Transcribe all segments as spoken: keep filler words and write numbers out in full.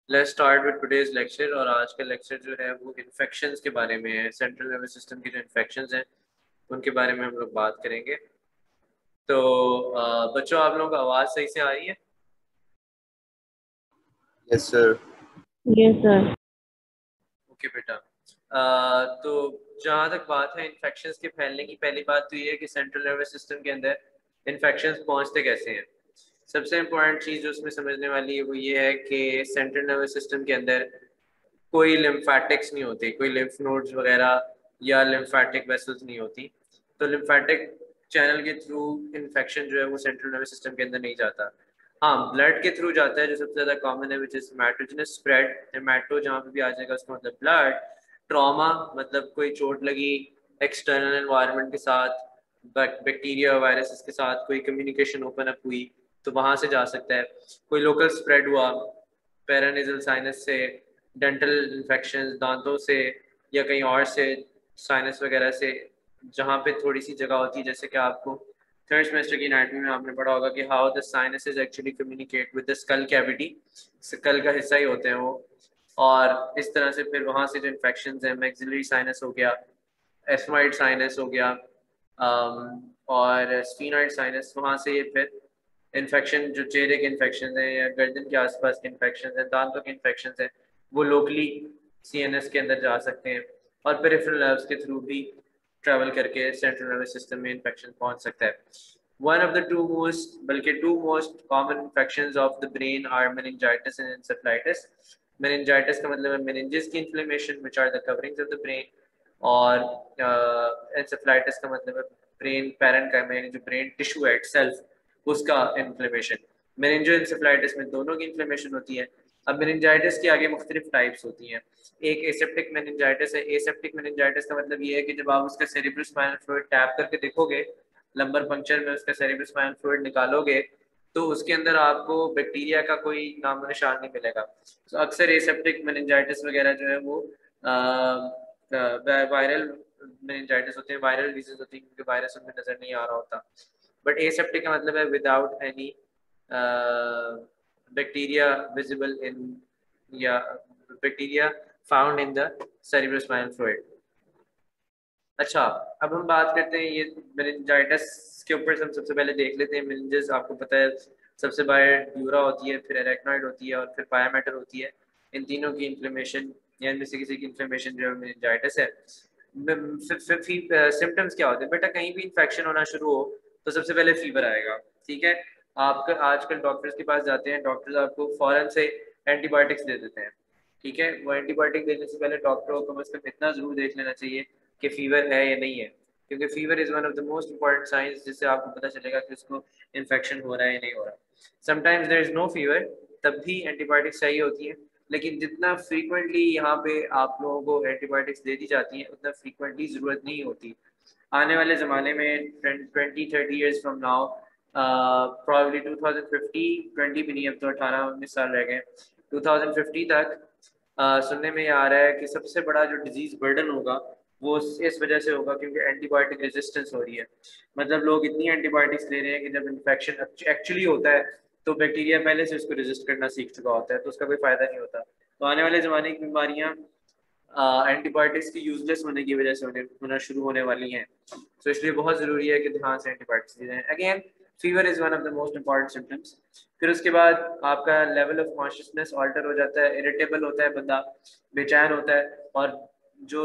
Let's start with today's lecture. और आज का लेक्चर जो है वो इन्फेक्शंस के बारे में है। सेंट्रल नर्वस सिस्टम की जो इन्फेक्शंस हैं उनके बारे में हम लोग बात करेंगे। तो अ, बच्चों, आप लोगों को आवाज़ सही से आ रही है? Yes sir. Yes sir. Okay बेटा। अ, तो जहाँ तक बात है इन्फेक्शंस के फैलने की, पहली बात तो ये है कि सेंट्रल नर्वस सिस्टम के अंदर इन्फेक्शंस पहुँचते कैसे हैं। सबसे इम्पोर्टेंट चीज़ जो उसमें समझने वाली है वो ये है कि सेंट्रल नर्वस सिस्टम के अंदर कोई लिम्फेटिक्स नहीं होती, कोई लिम्फ नोड्स वगैरह या लिम्फेटिक वेसल्स नहीं होती। तो लिम्फेटिक चैनल के थ्रू इन्फेक्शन जो है वो सेंट्रल नर्वस सिस्टम के अंदर नहीं जाता। हाँ, ब्लड के थ्रू जाता है, जो सबसे ज़्यादा कॉमन है, विच इज हेमाटोजेनस स्प्रेड। हेमाटो जहाँ पे भी आ जाएगा उसका मतलब ब्लड। ट्रॉमा मतलब कोई चोट लगी एक्सटर्नल एनवायरनमेंट के साथ, बैक्टीरिया वायरसेस के साथ कोई कम्युनिकेशन ओपन अप हुई तो वहाँ से जा सकता है। कोई लोकल स्प्रेड हुआ पैरानेजल साइनस से, डेंटल इन्फेक्शन दांतों से, या कहीं और से साइनस वगैरह से, जहाँ पे थोड़ी सी जगह होती है। जैसे कि आपको थर्ड सेमेस्टर की एनाटॉमी में आपने पढ़ा होगा कि how the sinuses actually communicate with the skull cavity. Skull का हिस्सा ही होते हैं वो। और इस तरह से फिर वहाँ से जो इन्फेक्शन है, मैक्सिलरी साइनस हो गया, एस्माइड साइनस हो गया, um, और स्फीनॉइड साइनस, वहाँ से ये फिर इन्फेक्शन जो चेहरे के इन्फेक्शन हैं या गर्दन के आसपास के इन्फेक्शन हैं, दांतों के इन्फेक्शन हैं, वो लोकली सीएनएस के अंदर जा सकते हैं और पेरिफेरल नर्व्स के थ्रू भी ट्रैवल करके सेंट्रल नर्वस सिस्टम में इन्फेक्शन पहुंच सकता है। One of the two most बल्कि two most common infections of the brain are meningitis and encephalitis. Meningitis का मतलब है मेनिंजेस की inflammation which are the coverings of the brain, और एंसेफेलाइटिस का मतलब है ब्रेन पैरेन्काइमा यानी जो ब्रेन टिश्यू है इटसेल्फ उसका इन्फ्लेमेशन। मेनिंजो एंसेफेलाइटिस में दोनों की इन्फ्लेमेशन होती है। अब मेनिंजाइटिस की आगे मुख्तलिफ टाइप्स होती हैं। एक एसेप्टिक मेनिंजाइटिस है। एसेप्टिक मेनिंजाइटिस का मतलब ये है कि जब आप उसका सेरिब्रोस्पाइनल फ्लूइड टैप करके देखोगे, लंबर पंक्चर में उसका सेरिब्रोस्पाइनल फ्लूइड निकालोगे, तो उसके अंदर आपको बैक्टीरिया का कोई नामो निशान नहीं मिलेगा। तो अक्सर एसेप्टिक मेनिंजाइटिस वगैरह जो है वो वायरल मेनिंजाइटिस होते हैं, वायरल डिजीज होती है, क्योंकि वायरस उनमें नजर नहीं आ रहा होता। बट एसेप्टिक का मतलब है without any bacteria visible in, या bacteria found in the cerebrospinal fluid. अच्छा, अब हम बात करते हैं ये मेनिंजाइटिस के ऊपर। हम सबसे पहले देख लेते हैं मेनिंजेस। आपको पता है सबसे बाहर ड्यूरा होती है, फिर एरेक्नॉइड होती है और फिर पायामेटर होती है। इन तीनों की इन्फ्लेमेशन या इनमें से किसी की इन्फ्लेमेशन जो है मेनिंजाइटिस है। सिम्टम्स क्या होते हैं बेटा? कहीं भी इन्फेक्शन होना शुरू हो तो सबसे पहले फीवर आएगा, ठीक है। आप आजकल डॉक्टर्स के पास जाते हैं, डॉक्टर्स आपको फौरन से एंटीबायोटिक्स दे देते हैं, ठीक है। वो एंटीबायोटिक देने से पहले डॉक्टर को कम से कम इतना जरूर देख लेना चाहिए कि फीवर है या नहीं है, क्योंकि fever is one of the most important signs जिससे आपको पता चलेगा कि उसको इन्फेक्शन हो रहा है या नहीं हो रहा। Sometimes there is no fever, तब भी एंटीबायोटिक्स चाहिए होती है। लेकिन जितना फ्रीक्वेंटली यहाँ पे आप लोगों को एंटीबायोटिक्स दे दी जाती हैं उतना फ्रीक्वेंटली ज़रूरत नहीं होती। आने वाले ज़माने में twenty thirty years from now, probably two thousand fifty, twenty भी नहीं, अब तो अठारह उन्नीस साल रह गए, टू थाउजेंड फिफ्टी तक uh, सुनने में आ रहा है कि सबसे बड़ा जो डिजीज़ बर्डन होगा वो इस वजह से होगा क्योंकि एंटीबायोटिक रेजिस्टेंस हो रही है। मतलब लोग इतनी एंटीबायोटिक्स ले रहे हैं कि जब इन्फेक्शन एक्चुअली होता है तो बैक्टीरिया पहले से उसको रेजिस्ट करना सीख चुका होता है, तो उसका कोई फायदा नहीं होता। तो आने वाले ज़माने की बीमारियाँ एंटीबायोटिक्स की यूजलेस होने की वजह से होने होना शुरू होने वाली हैं। तो इसलिए बहुत ज़रूरी है कि ध्यान से एंटीबायोटिक्स दी जाएँ। Again, fever is one of the most important symptoms. फिर उसके बाद आपका लेवल ऑफ कॉन्शियसनेस ऑल्टर हो जाता है, इरिटेबल होता है बंदा, बेचैन होता है, और जो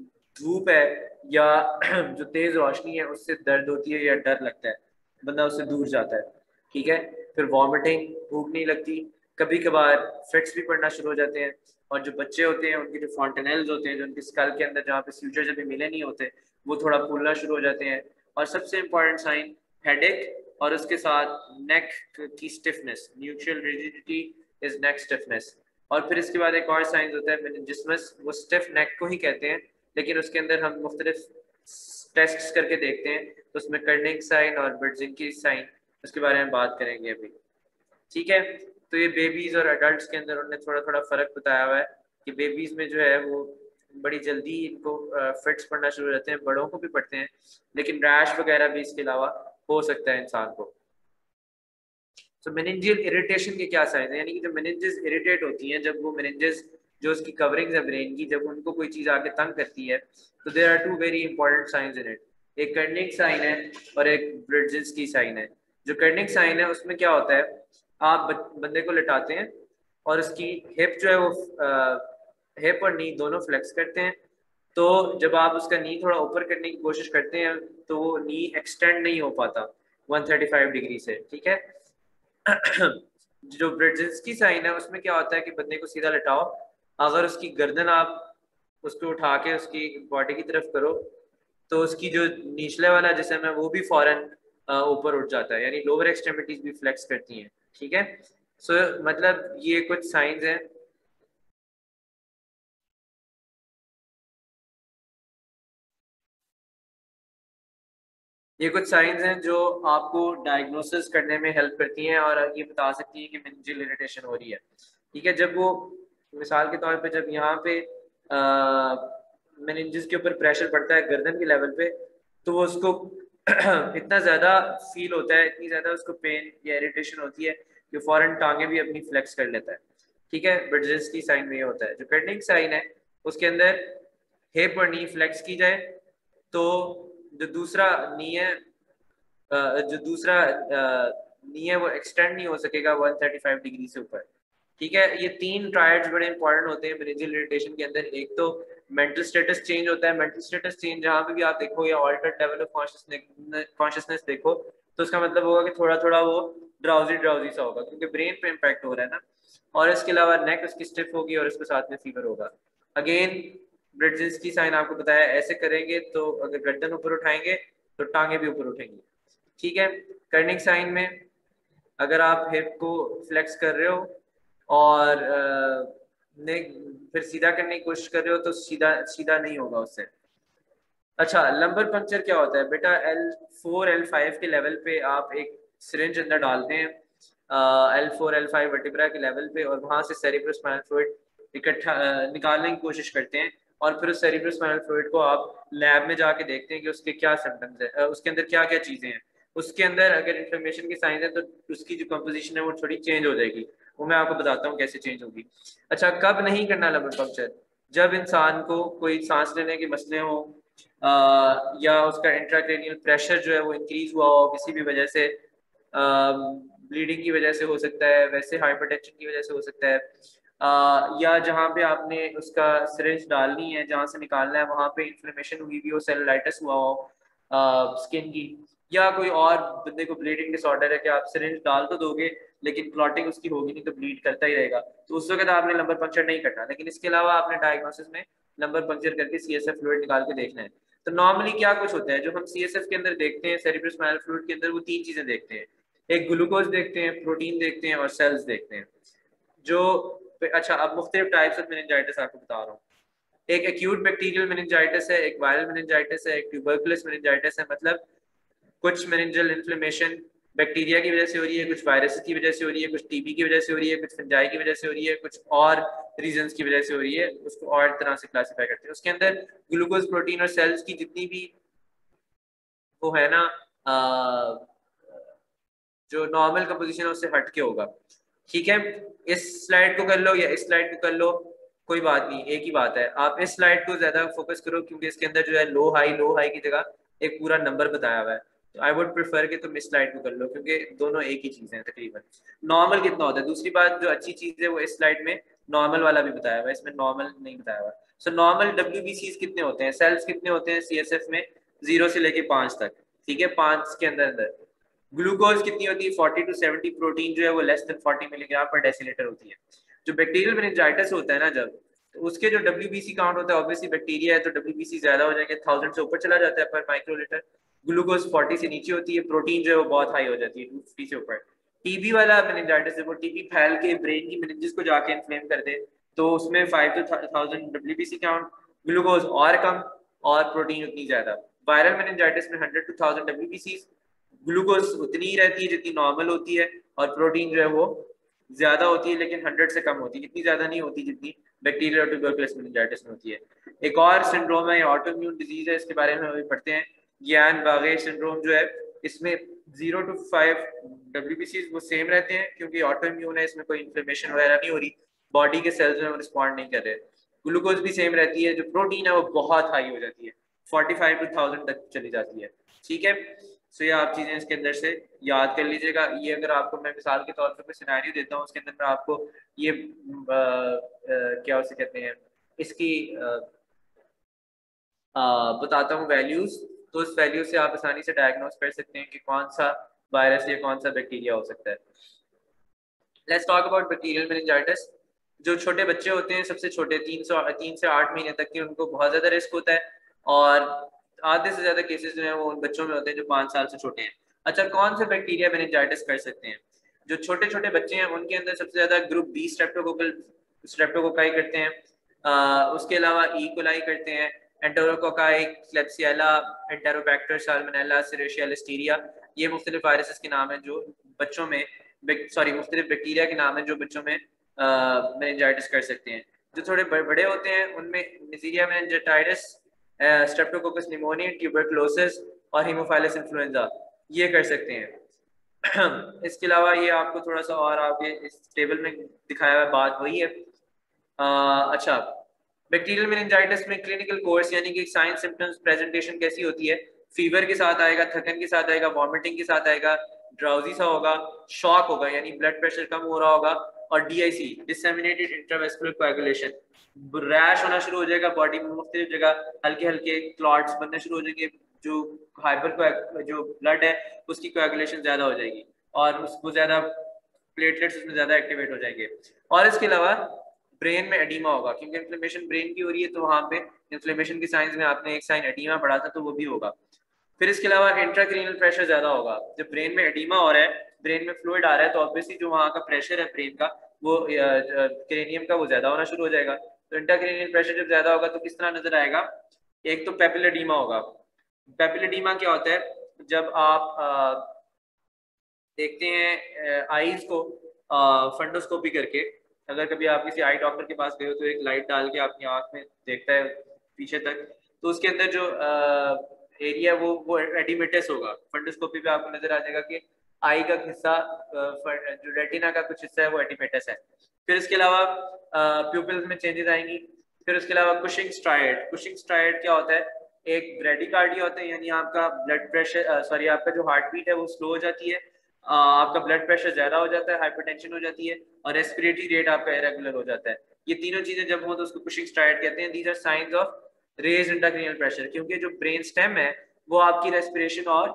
धूप है या जो तेज़ रोशनी है उससे दर्द होती है या डर लगता है, बंदा उससे दूर जाता है, ठीक है। फिर वॉमिटिंग, भूख नहीं लगती, कभी कभार फिट्स भी पड़ना शुरू हो जाते हैं। और जो बच्चे होते हैं उनके जो फॉन्टेनेल्स होते हैं, जो उनके स्कल के अंदर जहाँ पे फ्यूचर जब मिले नहीं होते, वो थोड़ा फूलना शुरू हो जाते हैं। और सबसे इम्पॉर्टेंट साइन हेडेक, और उसके साथ नेक की stiffness, nuchal rigidity is neck stiffness. और फिर इसके बाद एक और साइन होता है मेनिंजिसमस, वो स्टिफ नेक को ही कहते हैं, लेकिन उसके अंदर हम मुख्तलिफ टेस्ट करके देखते हैं, तो उसमें कर्निंग साइन और बर्जिंकी साइन, उसके बारे में बात करेंगे अभी, ठीक है। तो ये बेबीज और अडल्ट के अंदर उन्होंने थोड़ा थोड़ा फर्क बताया हुआ है कि बेबीज में जो है वो बड़ी जल्दी इनको फिट्स पड़ना शुरू हो जाते हैं, बड़ों को भी पड़ते हैं, लेकिन रैश वगैरह भी इसके अलावा हो सकता है इंसान को। तो मेनिंजियल इरिटेशन के क्या साइन है, यानी कि जो मेनिंजेस इरिटेट होती हैं, जब वो मेनिंजेस जो उसकी कवरिंग है ब्रेन की, जब उनको कोई चीज़ आके तंग करती है, तो there are two very important signs in it. एक कर्निक साइन है और एक ब्रिड्जिंस्की साइन है। जो कर्निक साइन है उसमें क्या होता है, आप बंदे को लिटाते हैं और उसकी हिप जो है वो हिप और नी दोनों फ्लेक्स करते हैं। तो जब आप उसका नी थोड़ा ऊपर करने की कोशिश करते हैं तो वो नी एक्सटेंड नहीं हो पाता एक सौ पैंतीस डिग्री से, ठीक है। जो ब्रिड्जिंस्की साइन है उसमें क्या होता है कि बंदे को सीधा लिटाओ, अगर उसकी गर्दन आप उसको उठा के उसकी बॉडी की तरफ करो तो उसकी जो निचले वाला जिस्म है वो भी फौरन ऊपर उठ जाता है, यानी लोअर एक्सट्रीमिटीज भी फ्लेक्स करती हैं, ठीक है। सो so, मतलब ये कुछ साइंस हैं। ये कुछ साइंस हैं जो आपको डायग्नोसिस करने में हेल्प करती हैं और ये बता सकती हैं कि मेनिंजियल इरिटेशन हो रही है, ठीक है। जब वो मिसाल के तौर पे जब यहाँ पे मेनिंजिस के ऊपर प्रेशर पड़ता है गर्दन के लेवल पे, तो वो उसको इतना ज़्यादा फील होता है, इतनी ज़्यादा उसको पेन या इरिटेशन होती है कि फौरन टांगे भी अपनी फ्लेक्स कर लेता है, ठीक है। ब्रिड्जिंस्की साइन में ये होता है। जो कर्निक साइन है उसके अंदर हिप और नी फ्लेक्स की जाए तो जो दूसरा नी है जो दूसरा नी है वो एक्सटेंड नहीं हो सकेगा एक सौ पैंतीस डिग्री से ऊपर, ठीक है। ये तीन ट्रायड्स बड़े इंपॉर्टेंट होते हैं मेनिंजियल इरिटेशन के अंदर। एक तो मेंटल स्टेटस चेंज होता है, मेंटल स्टेटस चेंज जहाँ पे भी आप देखो या altered level of consciousness consciousness देखो तो उसका मतलब होगा कि थोड़ा थोड़ा वो ड्राउजी ड्राउजी सा होगा क्योंकि ब्रेन पे इम्पैक्ट हो रहा है ना। और इसके अलावा नेक उसकी स्टिफ होगी और इसके साथ में फीवर होगा। अगेन ब्रिड्जिंस्की साइन आपको बताया, ऐसे करेंगे तो अगर गर्दन ऊपर उठाएंगे तो टांगे भी ऊपर उठेंगी, ठीक है। कर्निक साइन में अगर आप हिप को फ्लेक्स कर रहे हो और ने फिर सीधा करने की कोशिश कर रहे हो तो सीधा सीधा नहीं होगा उससे। अच्छा, लंबर पंक्चर क्या होता है बेटा? एल फोर एल फाइव के लेवल पे आप एक सिरिंज अंदर डालते हैं L four L five vertebra के लेवल पे और वहां से सेरिब्रोस्पाइनल फ्लूइड इकट्ठा निकालने की कोशिश करते हैं और फिर उस सेरिब्रोस्पाइनल फ्लूइड को आप लैब में जाके देखते हैं कि उसके क्या सिम्टम्स है, उसके अंदर क्या क्या चीजें हैं। उसके अंदर अगर इन्फ्लेमेशन की साइंस है तो उसकी जो कंपोजिशन है वो थोड़ी चेंज हो जाएगी, वो मैं आपको बताता हूँ कैसे चेंज होगी। अच्छा, कब नहीं करना लंबर पंक्चर? जब इंसान को कोई सांस लेने के मसले हो या उसका इंट्राक्रेनियल प्रेशर जो है वो इंक्रीज हुआ हो किसी भी वजह से, ब्लीडिंग की वजह से हो सकता है, वैसे हाइपरटेंशन की वजह से हो सकता है, आ, या जहाँ पे आपने उसका सिरिंज डालनी है जहाँ से निकालना है वहाँ पे इन्फ्लेमेशन हुई भी हो, सेलुलाइटिस हुआ हो स्किन की, या कोई और बंदे को ब्लीडिंग डिसऑर्डर है कि आप सिरिंज डाल तो दोगे लेकिन क्लॉटिंग उसकी होगी नहीं तो ब्लीड करता ही रहेगा, तो उस वक्त आपने लंबर पंक्चर नहीं करना। लेकिन इसके अलावा आपने डायग्नोसिस में लंबर पंक्चर करके सीएसएफ फ्लूइड निकाल के देखना है। तो नॉर्मली क्या कुछ होता है जो हम सीएसएफ के अंदर देखते हैं सेरिब्रोस्पाइनल फ्लूइड के अंदर, वो तीन चीजें देखते हैं। एक ग्लूकोज देखते हैं, प्रोटीन देखते हैं और सेल्स देखते हैं। जो अच्छा, अब मुख्तलिफ टाइप्स ऑफ मेनिंजाइटिस आपको बता रहा हूँ। एक एक्यूट बैक्टीरियल मेनिंजाइटिस है, एक वायरल मेनिंजाइटिस है, एक ट्यूबरकुलस मेनिंजाइटिस है। मतलब कुछ मेनिंजल इन्फ्लेमेशन बैक्टीरिया की वजह से हो रही है, कुछ वायरस की वजह से हो रही है, कुछ टीबी की वजह से हो रही है, कुछ फंजाई की वजह से हो रही है, कुछ और रीजंस की वजह से हो रही है, उसको और तरह से क्लासिफाई करते हैं। उसके अंदर ग्लूकोज, प्रोटीन और सेल्स की जितनी भी वो है ना आ, जो नॉर्मल कंपोजिशन है उससे हट के होगा, ठीक है। इस स्लाइड को कर लो या इस स्लाइड को कर लो, कोई बात नहीं, एक ही बात है। आप इस स्लाइड को ज्यादा फोकस करो क्योंकि इसके अंदर जो है लो हाई लो हाई की जगह एक पूरा नंबर बताया हुआ है, तो आई वुड प्रेफर कि तुम इस स्लाइड को कर लो क्योंकि दोनों एक ही चीज है तकरीबन। नॉर्मल कितना होता है, दूसरी बात जो अच्छी चीज है वो इस स्लाइड में नॉर्मल वाला भी बताया हुआ है, इसमें नॉर्मल नहीं बताया हुआ। सो नॉर्मल डब्ल्यूबीसीज कितने होते हैं, सेल्स कितने होते हैं सीएसएफ में? जीरो से लेके पांच तक, ठीक है, पांच के अंदर अंदर। ग्लूकोज कितनी होती है? Forty two seventy. प्रोटीन जो है वो less than forty milligram per decilitre होती है। जो बैक्टीरियल मेनिंजाइटिस होता है ना जब, तो उसके जो डब्ल्यूबीसी काउंट होता है, ऑब्वियसली बैक्टीरिया है तो डब्ल्यूबीसी ज्यादा हो जाएंगे, थाउजेंड से ऊपर चला जाता है पर माइक्रोलीटर। ग्लूकोज फोर्टी से नीचे होती है, प्रोटीन जो है वो बहुत हाई हो जाती है, टू फिफ्टी से ऊपर। टीबी वाला मेनिंजाइटिस है वो टीबी फैल के ब्रेन की मेनिंजेस को जाके इन्फ्लेम कर दे, तो उसमें five two thousand WBC count, glucose और कम और प्रोटीन उतनी ज्यादा। वायरल मेनिंजाइटिस में hundred two thousand WBC, glucose उतनी ही रहती है जितनी नॉर्मल होती है और प्रोटीन जो है वो ज्यादा होती है लेकिन हंड्रेड से कम होती है, इतनी ज्यादा नहीं होती जितनी बैक्टीरियल और ट्यूबरकुलस मेनिंजाइटिस में होती है। एक और सिंड्रोम है, ऑटोइम्यून डिजीज है, इसके बारे में अभी पढ़ते हैं, ज्ञान बागे सिंड्रोम जो है, इसमें zero two five W B C वो सेम रहते हैं क्योंकि ऑटो इम्यून है, इसमें कोई इन्फ्लेमेशन वगैरह नहीं हो रही, बॉडी के सेल्स में रिस्पॉन्ड नहीं कर रहे। ग्लूकोज भी सेम रहती है, जो प्रोटीन है वो बहुत हाई हो जाती है, फोर्टी फाइव टू थाउजेंड तक चली जाती है। ठीक है, सो ये आप चीजें इसके अंदर से याद कर लीजिएगा। ये अगर आपको मैं मिसाल के तौर पर कोई सिनेरियो देता हूँ, उसके अंदर मैं आपको ये आ, आ, क्या उसे कहते हैं इसकी आ, आ, बताता हूँ वैल्यूज, तो उस वैल्यू से आप आसानी से डायग्नोस कर सकते हैं कि कौन सा वायरस या कौन सा बैक्टीरिया हो सकता है। Let's talk about bacterial meningitis. जो छोटे बच्चे होते हैं, सबसे छोटे तीन सौ तीन से आठ महीने तक के, उनको बहुत ज्यादा रिस्क होता है, और आधे से ज्यादा केसेस जो है वो उन बच्चों में होते हैं जो पाँच साल से छोटे हैं। अच्छा, कौन से बैक्टीरिया मेनिंजाइटिस कर सकते हैं? जो छोटे छोटे बच्चे हैं उनके अंदर सबसे ज्यादा ग्रुप बी स्ट्रेप्टोकोकल स्ट्रेप्टोकोकाई करते हैं, आ, उसके अलावा ई कोलाई करते हैं, enterococci, Klebsiella, Enterobacter, Salmonella, Serratia, Listeria. ये मुख्तलिफ वायरसेस के नाम है जो बच्चों में, सॉरी मुख्तलिफ बैक्टीरिया के नाम है जो बच्चों में मेनिंजाइटिस कर सकते हैं। जो थोड़े बड़े होते हैं उनमें Neisseria meningitis, Streptococcus pneumonia, tuberculosis और हीमोफाइलस इन्फ्लुएंजा ये कर सकते हैं। इसके अलावा ये आपको थोड़ा सा और आगे इस टेबल में दिखाया हुआ बात वही है। आ, अच्छा, बैक्टीरियल मेनिंजाइटिस में क्लिनिकल कोर्स यानी कि साइन सिम्टम्स प्रेजेंटेशन कैसी होती है? फीवर के साथ आएगा, थकन के साथ आएगा, वॉमिटिंग के साथ आएगा, ड्राउजी सा होगा, शॉक होगा यानी ब्लड प्रेशर कम हो रहा होगा, और D I C disseminated intravascular coagulation, rash होना शुरू हो जाएगा बॉडी में, मुख्तलिफ जगह हल्के हल्के क्लॉट्स बनने शुरू हो जाएंगे, जो हाइपर जो ब्लड है उसकी कोएगुलेशन ज्यादा हो जाएगी और उसको ज्यादा प्लेटलेट्स उसमें ज्यादा एक्टिवेट हो जाएंगे। और इसके अलावा ब्रेन में एडीमा होगा, क्योंकि इन्फ्लेमेशन ब्रेन की हो रही है, तो वहां पे इन्फ्लेमेशन की साइंस में आपने एक साइन एडीमा पढ़ा था, तो वो भी होगा। फिर इसके अलावा इंट्राक्रेनियल प्रेशर ज्यादा होगा। जब ब्रेन में एडीमा हो रहा है, ब्रेन में फ्लूइड आ रहा है, तो ऑब्वियसली जो वहाँ का प्रेशर है ब्रेन का, वो क्रेनियम का वो ज्यादा होना शुरू हो जाएगा। तो इंट्राक्रेनियल प्रेशर जब ज्यादा होगा तो किस तरह नजर आएगा? एक तो पेपिलोडीमा होगा। पेपिलोडीमा क्या होता है? जब आप आ, देखते हैं आईज को फंडोस्कोपी करके, अगर कभी आप किसी आई डॉक्टर के पास गए हो तो एक लाइट डाल के अपनी आंख में देखता है पीछे तक, तो उसके अंदर जो एरिया वो वो एडिमेटस होगा। फंडोस्कोपी पे आपको नजर आ जाएगा कि आई का हिस्सा, जो रेटिना का कुछ हिस्सा है वो एडिमेटस है। फिर इसके अलावा प्यूपिल्स में चेंजेस आएंगी। फिर उसके अलावा कुशिंग स्ट्राइड। कुशिंग स्ट्राइड क्या होता है? एक ब्रेडिकार्डिया होता है, यानी आपका ब्लड प्रेशर, सॉरी आपका जो हार्ट बीट है वो स्लो हो जाती है, आपका ब्लड प्रेशर ज्यादा हो जाता है, हाइपरटेंशन हो जाती है, और रेस्पिरेटरी रेट आपका इरेगुलर हो जाता है। ये तीनों चीजें जब हो तो उसको कुशिंग स्ट्राइड कहते हैं। These are signs of raised intracranial pressure, क्योंकि जो ब्रेन स्टेम है वो आपकी रेस्पिरेशन और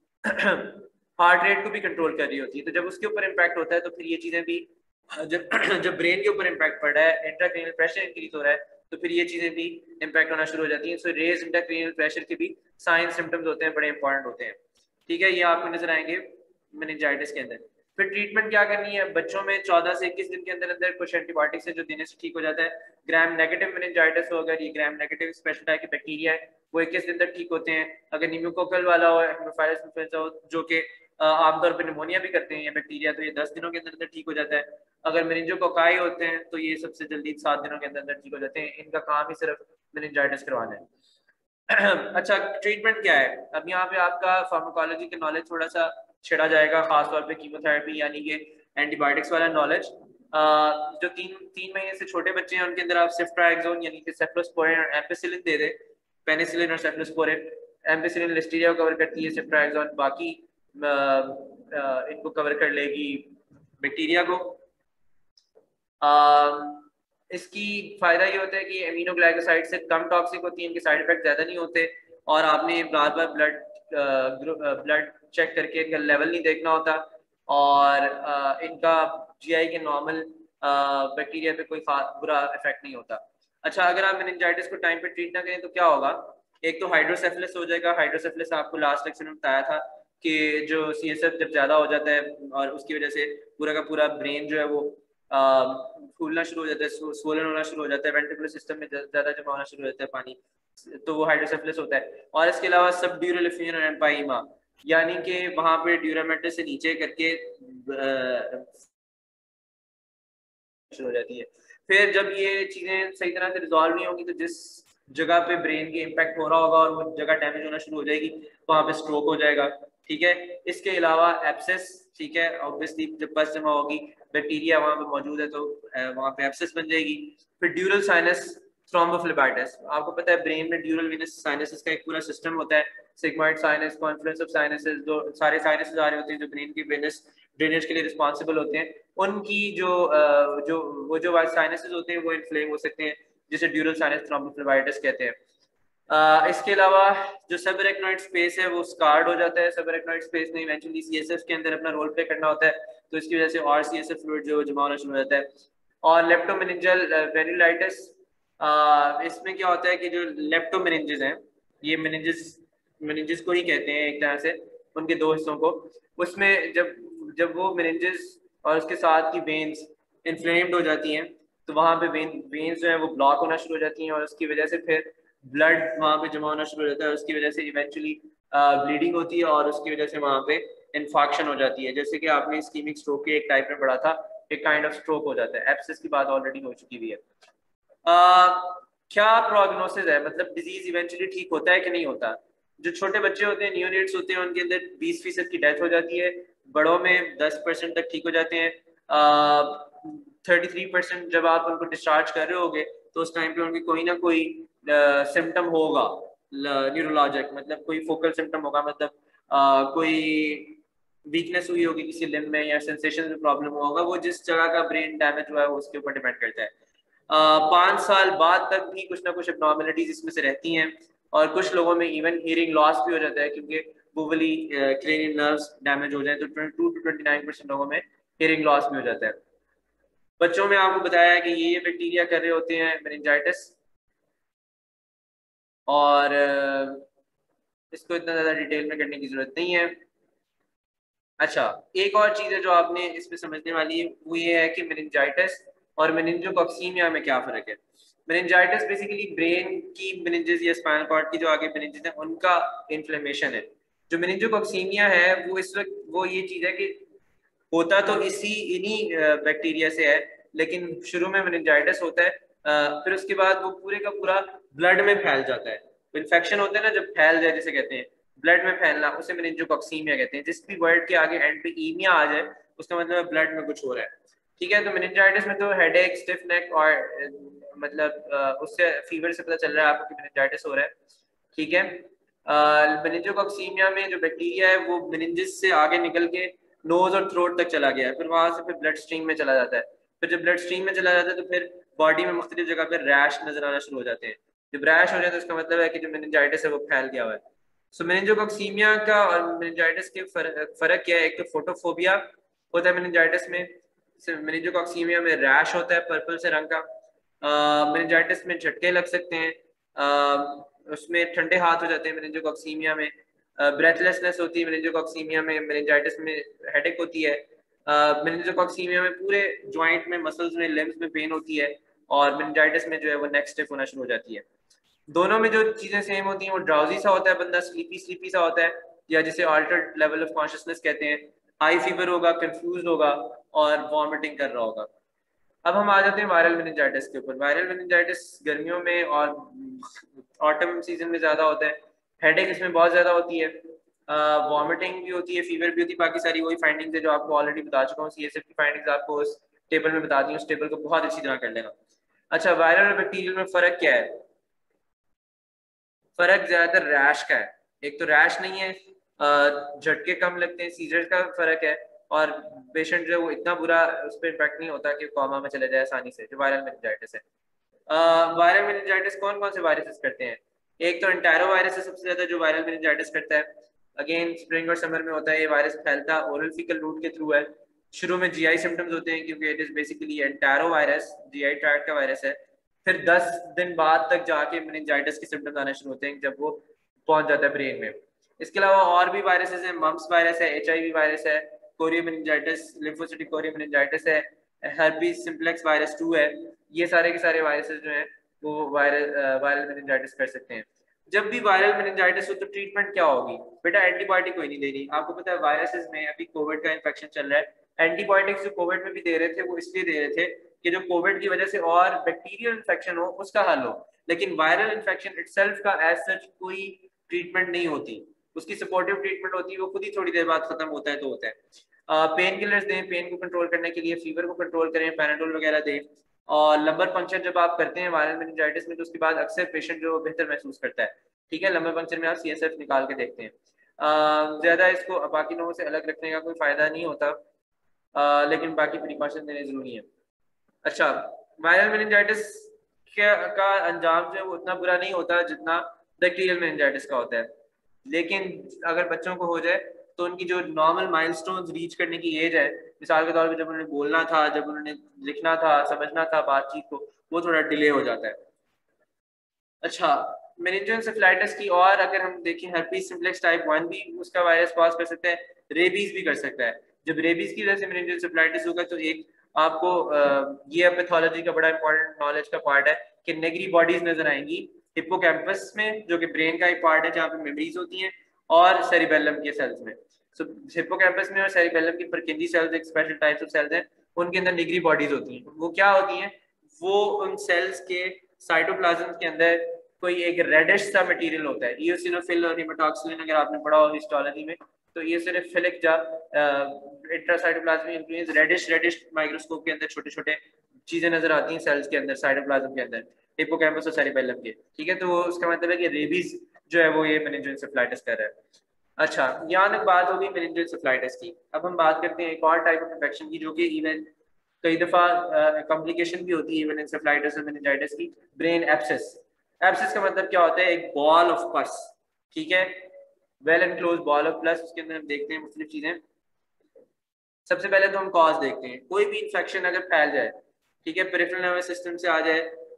हार्ट रेट को भी कंट्रोल कर रही होती है। तो जब उसके ऊपर इम्पैक्ट होता है तो फिर ये चीजें भी, जब जब ब्रेन के ऊपर इम्पैक्ट पड़ रहा है, इंट्राक्रेनियल प्रेशर इंक्रीज हो रहा है, तो फिर ये चीजें भी इम्पैक्ट होना शुरू हो जाती हैं। सो रेज इंट्राक्रेनियल प्रेशर के भी साइंस सिम्टम्स होते हैं, बड़े इंपॉर्टेंट होते हैं। ठीक है, ये आपको नजर आएंगे मेनिंजाइटिस के अंदर। फिर ट्रीटमेंट क्या करनी है? बच्चों में चौदह से इक्कीस दिन के अंदर अंदर कुछ एंटीबायोटिक्स है जो देने से ठीक हो जाता है। ग्राम नेगेटिव मेनिंजाइटिस हो, अगर ये ग्राम नेगेटिव स्पेशल टाइप के बैक्टीरिया है, वो इक्कीस दिन तक ठीक होते हैं। अगर न्यूमोकोकल वाला हो, हेमोफाइलस इन्फ्लुएंजा हो, जो कि आमतौर पर निमोनिया भी करते हैं ये बैक्टीरिया, तो ये दस दिनों के अंदर अंदर ठीक हो जाता है। अगर मेनिंजोकोकाई होते हैं तो ये सबसे जल्दी सात दिनों के अंदर अंदर ठीक हो जाते हैं। इनका काम ही सिर्फ मेनिंजाइटिस करवाना है। अच्छा, ट्रीटमेंट क्या है? अब यहाँ पे आपका फार्माकोलॉजी का नॉलेज थोड़ा सा छिड़ा जाएगा, खासतौर पे कीमोथेरेपी यानी कि एंटीबायोटिक्स वाला नॉलेज। जो तीन तीन महीने से छोटे बच्चे हैं उनके अंदर आप सिफ्ट्राएक्सोन यानी कि सेफ्लोस्पोरिन और एम्पिसिलिन दे दे, पेनिसिलिन और सेफ्लोस्पोरिन। एम्पिसिलिन लिस्टीरिया को कवर करती है, सिफ्ट्राएक्सोन बाकी आ, आ, इनको कवर कर लेगी बैक्टीरिया को। आ, इसकी फायदा ये होता है कि एमिनोग्लाइकोसाइड से कम टॉक्सिक होती है, इनके साइड इफेक्ट ज्यादा नहीं होते, और आपने बार बार ब्लड ब्लड चेक करके इनका लेवल नहीं देखना होता, और आ, इनका जीआई के नॉर्मल बैक्टीरिया पे कोई बुरा इफेक्ट नहीं होता। अच्छा, अगर आप मेनिंजाइटिस को टाइम पे ट्रीट ना करें तो क्या होगा? एक तो हाइड्रोसेफलस हो जाएगा। हाइड्रोसेफलस आपको लास्ट लेक्चर में बताया था कि जो सी एस एफ जब ज्यादा हो जाता है और उसकी वजह से पूरा का पूरा ब्रेन जो है वो फूलना शुरू हो जाता है, स्वोलन होना शुरू हो जाता है, वेंट्रिकुलर सिस्टम में ज्यादा जमा होना शुरू हो जाता है पानी, तो वो हाइड्रोसेफलस होता है। और इसके अलावा सब ड्यूरल एफिन और एम्पाइमा, यानी कि वहां पे ड्यूरामेटर से नीचे करके शुरू हो जाती है। फिर जब ये चीजें सही तरह से रिजॉल्व नहीं होंगी तो जिस जगह पे ब्रेन के इम्पैक्ट हो रहा होगा और वो जगह डैमेज होना शुरू हो जाएगी, वहां पे स्ट्रोक हो जाएगा। ठीक है। इसके अलावा एब्सेस, ठीक है, ऑब्वियसली जब पस जमा होगी बैक्टीरिया वहाँ पे मौजूद है तो वहाँ पे एब्सेस बन जाएगी। फिर ड्यूरल साइनस थ्रोम्बोफ्लेबाइटिस, आपको पता है ब्रेन में ड्यूरल वेनस साइनसेस का एक पूरा सिस्टम होता है, sigmoid sinus, confluence of sinuses, जो सारे साइनसेस आ रहे होते हैं जो ब्रेन की वेनस ड्रेनेज के लिए रिस्पॉन्सिबल होते हैं, उनकी जो जो वो जो साइनसेस होते हैं वो इन्फ्लेम हो सकते हैं, जिसे ड्यूरल साइनस थ्रोम्बोफ्लेबाइटिस कहते हैं। Uh, इसके अलावा जो सबरेक्नोइड स्पेस है वो स्कार्ड हो जाता है, सबरेक्नोइड स्पेस में इवेंचुअली सीएसएफ के अंदर अपना रोल प्ले करना होता है, तो इसकी वजह से और सीएसएफ फ्लूइड जो जमा होना शुरू हो जाता है। और लेप्टोमेनिंजल वेन्युलाइटिस, इसमें क्या होता है कि जो लेप्टोमेनिंजेस हैं, ये मेनिंजेस मेनिंजेस को ही कहते हैं एक तरह से, उनके दो हिस्सों को, उसमें जब जब वो मेनिंजेस और उसके साथ की वेन्स इन्फ्लेम्ड हो जाती हैं तो वहाँ पे वेन वेन्स जो है वो ब्लॉक होना शुरू हो जाती हैं और उसकी वजह से फिर ब्लड वहाँ पे जमा होना शुरू हो जाता है, उसकी वजह से इवेंचुअली ब्लीडिंग होती है और उसकी वजह से वहाँ पे इन्फेक्शन हो जाती है, जैसे कि आपने इस्कीमिक स्ट्रोक के एक टाइप में पढ़ा था, एक काइंड ऑफ स्ट्रोक हो जाता है। एब्सेस की बात ऑलरेडी हो चुकी हुई है। uh, क्या प्रोग्नोसिस है, मतलब डिजीज इवेंचुअली ठीक होता है कि नहीं होता? जो छोटे बच्चे होते हैं, न्यूनेट्स होते हैं, उनके अंदर बीस फीसद की डेथ हो जाती है, बड़ों में दस परसेंट तक ठीक हो जाते हैं। थर्टी थ्री परसेंट जब आप उनको डिस्चार्ज कर रहे होगे तो उस टाइम पे उनकी कोई ना कोई सिम्टम uh, होगा न्यूरोलॉजिक, मतलब कोई फोकल सिम्टम होगा, मतलब uh, कोई वीकनेस हुई होगी किसी लिम्ब में या सेंसेशन में प्रॉब्लम होगा, वो जिस जगह का ब्रेन डैमेज हुआ है वो उसके ऊपर डिपेंड करता है। uh, पाँच साल बाद तक भी कुछ ना कुछ एब्नॉर्मलिटीज इसमें से रहती हैं और कुछ लोगों में इवन हियरिंग लॉस भी हो जाता है, क्योंकि बुवली क्रेनियल नर्व्स डैमेज हो जाए तो two two twenty nine percent लोगों में हियरिंग लॉस भी हो जाता है। बच्चों में आपको बताया है कि ये ये बैक्टीरिया कर रहे होते हैं मेनिंजाइटिस, और इसको इतना ज़्यादा डिटेल में करने की ज़रूरत नहीं है। अच्छा, एक और चीज़ है जो आपने इसमें समझने वाली है, वो ये है कि मेनिंजाइटिस और मेनिंजोकॉक्सीमिया में क्या फ़र्क है। मेनिंजाइटिस बेसिकली ब्रेन की मेनिंजेस या स्पाइनल कॉर्ड की जो आगे मेनिंजेस है उनका इन्फ्लेमेशन है। जो मेनिंजोकॉक्सीमिया है वो इस वक्त वो ये चीज़ है कि होता तो इसी इन्हीं बैक्टीरिया से है, लेकिन शुरू में मेनिंजाइटिस होता है, फिर उसके बाद वो पूरे का पूरा ब्लड में फैल जाता है। इन्फेक्शन होता है ना, जब फैल जाए जिसे कहते हैं ब्लड में फैलना, उसे मेनिंजोकॉक्सीमिया कहते हैं। जिस भी वर्ड के आगे एंड पे ईमिया आ जाए उसका मतलब ब्लड में कुछ हो रहा है, ठीक है। तो मेनिंजाइटिस में तो हेडेक, स्टिफ नेक और मतलब उससे फीवर से पता चल रहा है आपको कि मेनिंजाइटिस हो रहा है, ठीक है। मेनिंजोकॉक्सीमिया में जो बैक्टीरिया है वो मेनिंजिस से आगे निकल के नोज और थ्रोट तक चला गया है, फिर वहां से फिर ब्लड स्ट्रीम में चला जाता है, फिर जब ब्लड स्ट्रीम में चला जाता है तो फिर बॉडी में मुख्तलिफ जगह पर रैश नजर आना शुरू हो जाते हैं। जब रैश हो जाए तो उसका मतलब है कि जो मेनिंजाइटिस है वो फैल गया हुआ है। सो मेनिंजोकॉक्सीमिया का और मेनिंजाइटिस के फर्क क्या है? एक तो फोटोफोबिया होता है मेनिंजाइटिस में, मेनिंजोकॉक्सीमिया में रैश होता है पर्पल से रंग का। मेनिंजाइटिस में झटके लग सकते हैं, uh, उसमें ठंडे हाथ हो जाते हैं मेनिंजोकॉक्सीमिया में, ब्रेथलेसनेस होती है मेनिंजोकॉक्सीमिया में, मेनिंजाइटिस में हेडेक होती है, मेनिंजोकॉक्सीमिया में पूरे जॉइंट में, मसल्स में, लिम्स में पेन होती है, और मेनिंजाइटिस में जो है वो नेक स्टिफ होना शुरू हो जाती है। दोनों में जो चीजें सेम होती हैं, वो ड्राउजी सा होता है बंदा, स्लीपी स्लीपी सा होता है, या जिसे अल्टर्ड लेवल ऑफ कॉन्शियसनेस कहते हैं, हाई फीवर होगा, कंफ्यूज होगा और वॉमिटिंग कर रहा होगा। अब हम आ जाते हैं वायरल मेनिंजाइटिस के ऊपर। वायरल मेनिंजाइटिस गर्मियों में और ऑटम सीजन में ज्यादा होता है, हेडेक इसमें बहुत ज्यादा होती है, वॉमिटिंग uh, भी होती है, फीवर भी होती है, बाकी सारी वही फाइंडिंग्स है जो आपको ऑलरेडी बता चुका हूँ। सीएसएफ की फाइंडिंग्स आपको उस टेबल में बता दी, उस टेबल को बहुत अच्छी तरह कर लेना। अच्छा, वायरल और बैक्टीरियल में फर्क क्या है? फर्क ज्यादातर रैश का है। एक तो रैश नहीं है, झटके कम लगते हैं, सीजर्स का फर्क है, और पेशेंट जो है वो इतना बुरा उस पर इम्पैक्ट नहीं होता कि कोमा में चले जाए आसानी से, जो वायरल मेनिंजाइटिस है। वायरल मेनिंजाइटिस कौन कौन से वायरसेस करते हैं? एक तो एंटारो वायरस है सबसे ज्यादा जो वायरल मेनिंजाइटिस करता है। अगेन स्प्रिंग और समर में होता है, ये वायरस फैलता ओरल फीकल रूट के थ्रू है। शुरू में जीआई सिम्टम्स होते हैं क्योंकि it is basically enterovirus, GI tract का वायरस है। फिर दस दिन बाद तक जाके मेनिंजाइटिस के सिम्टम्स आने शुरू होते हैं जब वो पहुंच जाता है ब्रेन में। इसके अलावा और भी वायरसेस हैं, मम्प्स वायरस है, एचआईवी वायरस है, choriomeningitis, lymphocytic choriomeningitis है, हर्पीज सिम्प्लेक्स वायरस टू है। ये सारे के सारे वायरसेस जो हैं वो वायरल वायरल मेनिंजाइटिस कर सकते हैं। जब भी वायरल मेनिंजाइटिस हो तो ट्रीटमेंट क्या होगी? बेटा एंटीबायोटिक कोई नहीं देनी। आपको पता है वायरसेस में अभी कोविड का इन्फेक्शन चल रहा है, एंटीबायोटिक्स जो कोविड में भी दे रहे थे वो इसलिए दे रहे थे कि जो कोविड की वजह से और बैक्टीरियल इन्फेक्शन हो उसका हल हो, लेकिन वायरल इन्फेक्शन इटसेल्फ का एज सच कोई ट्रीटमेंट नहीं होती। उसकी सपोर्टिव ट्रीटमेंट होती है, वो खुद ही थोड़ी देर बाद खत्म होता है तो होता है। पेन किलर्स दें, पेन को कंट्रोल करने के लिए, फीवर को कंट्रोल करें, पैराडोल वगैरह दें। और लंबर पंक्चर जब आप करते हैं वायरल मेनिंजाइटिस में, तो उसके बाद अक्सर पेशेंट जो बेहतर महसूस करता है। ठीक है, लंबर पंक्चर में आप सी एस एफ निकाल के देखते हैं। ज़्यादा इसको बाकी लोगों से अलग रखने का कोई फ़ायदा नहीं होता, आ, लेकिन बाकी प्रिकॉशन देने ज़रूरी है। अच्छा, वायरल मेनिंजाइटिस का अंजाम जो है वो उतना बुरा नहीं होता जितना बैक्टीरियल मेनिंजाइटिस का होता है, लेकिन अगर बच्चों को हो जाए तो उनकी जो नॉर्मल माइलस्टोन्स रीच करने की एज है, मिसाल के तौर पे जब उन्होंने बोलना था, जब उन्होंने लिखना था, समझना था बातचीत को, वो थोड़ा डिले हो जाता है। अच्छा, मेनिंजियल एन्सेफेलाइटिस की और अगर हम देखें, हर्पीज सिम्प्लेक्स टाइप वन भी उसका वायरस कॉज कर सकता है, रेबीज भी कर सकता है। जब रेबीज की वजह से मेनिंजियल एन्सेफेलाइटिस होगा तो एक आपको ये पैथोलॉजी का बड़ा इंपॉर्टेंट नॉलेज का पार्ट है कि नेगरी बॉडीज नजर आएंगी हिप्पोकैम्पस में, जो कि ब्रेन का एक पार्ट है जहाँ पे मेमोरीज होती हैं, और सेरिबेलम के सेल्स में। सो हिप्पोकैम्पस में और सेरिबेलम की परकिंजी सेल्स एक स्पेशल टाइप्स ऑफ सेल्स हैं, उनके अंदर निगरी बॉडीज होती हैं। वो क्या होती हैं? वो उन सेल्स के साइटोप्लाज्म के अंदर कोई एक रेडिश सा मटेरियल होता है, इओसिनोफिल और हेमाटोक्सिलिन अगर आपने पढ़ा हो हिस्टोलॉजी में, तो इओसिनोफिलिक जा intracytoplasmic influence, reddish reddish microscope के अंदर छोटे छोटे चीजें नजर आती हैं सेल्स के अंदर, साइटोप्लाज्म के अंदर, हिप्पोकैम्पस और सेरिबेलम के। ठीक है, तो उसका मतलब है कि रेबीज जो है वो ये मेनिंजियल एन्सेफेलाइटिस कर रहा है। अच्छा, यहाँ तक बात होगी मेनिंजियल एन्सेफेलाइटिस की। अब हम बात करते हैं एक और टाइप ऑफ इन्फेक्शन की, जो कि इवन कई दफा कॉम्प्लिकेशन भी होती है इवन एन्सेफेलाइटिस और मेनिंजाइटिस की, ब्रेन एब्सेस। एब्सेस का मतलब क्या होता है? एक बॉल ऑफ पस। ठीक है, well enclosed ball of plus, उसके अंदर हम देखते हैं मुख्तलिफ चीजें। सबसे पहले तो हम कॉज देखते हैं, कोई भी इंफेक्शन अगर फैल जाए, ठीक है, पेरिफेरल नर्वस सिस्टम से आ जाए,